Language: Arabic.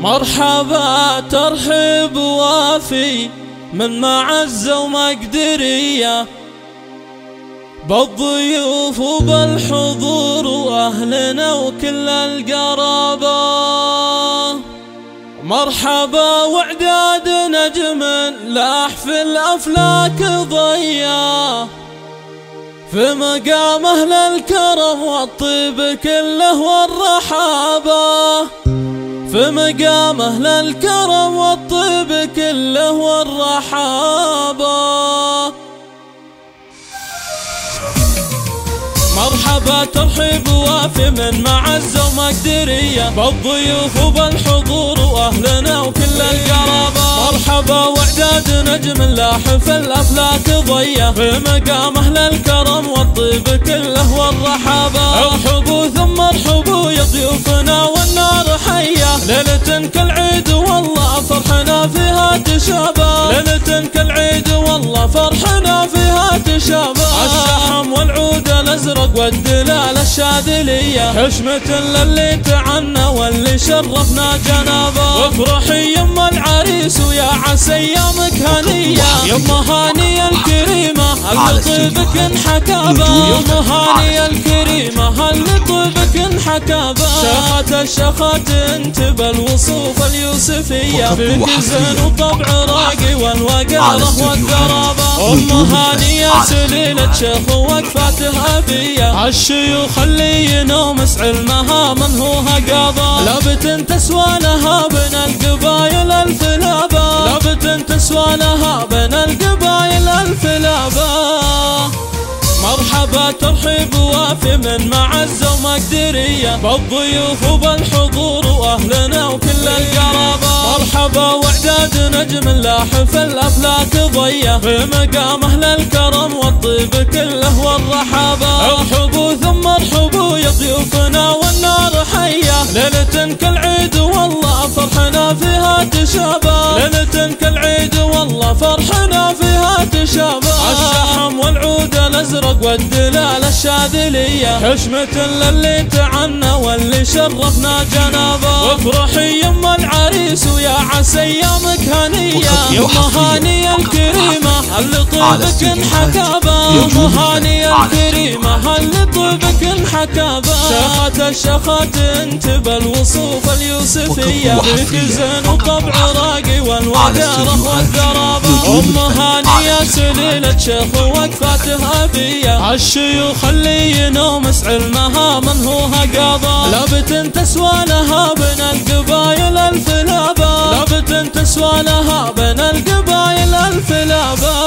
مرحبا ترحيب وافي من معزة ومقدرية بالضيوف وبالحضور وأهلنا وكل القرابة. مرحبا وعداد نجم لاح في الأفلاك ضيا في مقام أهل الكرم والطيب كله والرحابة، في مقام أهل الكرم والطيب كله والرحابة. مرحبا ترحيب وافي من معزة ومقدرية بالضيوف وبالحضور وأهلنا وكل القرابة. مرحبا وعداد نجم لاح في الأفلاك ضيا في مقام أهل الكرم والطيب كله والرحابة. ارحبوا ثم ارحبوا يا ضيوفنا والنار حية، ليلة كالعيد والله فرحنا فيها تشابه، ليلة كالعيد والله فرحنا فيها تشابه. الشحم والعود الأزرق والدلال الشاذلية حشمة للي تعنى واللي شرفنا جنابه. وافرحي يما العريس ويا عسى ايامك هنية، يما هانية الكريمة اللي طيبك انحكابه، يما هانية الكريمة اللي طيبك انحكابه. شاخت الشخات انت بالوصوف اليوسفية فيك زين وطبع راقي والوقاره والقرابة. ام هانية سليلة شيخ ووقفاته أبية، الشيوخ اللي ينومس علمها من هو هقابة. لابد تسوى لها بين القبايل الفلابة، لابد تسوى لها بين القبايل الفلابة. مرحبا ترحيب وافي من معزة ومقدرية بالضيوف وبالحضور وأهلنا وكل القرابة. مرحبا وعداد نجم لاح في الأفلاك ضيا في مقام أهل الكرم والطيب كله والرحابة. ارحبوا ثم ارحبوا يا ضيوفنا والنار حية، ليلة كالعيد والله فرحنا فيها تشابه، ليلة كالعيد والله فرحنا فيها تشابه. الشحم والعود الأزرق والدلال الشاذلية حشمة للي تعنى واللي شرفنا جنابه. وافرحي يما العريس ويا عسى ايامك هنية، يما هانية الكريمة اللي طيبك انحكابه، يما هانية الكريمة اللي طيبك انحكابه. شاخت الشخات انت بالوصوف اليوسفية فيك زين وطبع راقي والوقاره والقرابة. ام هانية سليلة شيخ ووقفاته أبية، الشيوخ اللي ينومس علمها من هو هقابة. لابد تسوى لها بين القبايل الفلابة، لابد تسوى لها بين القبايل الفلابة.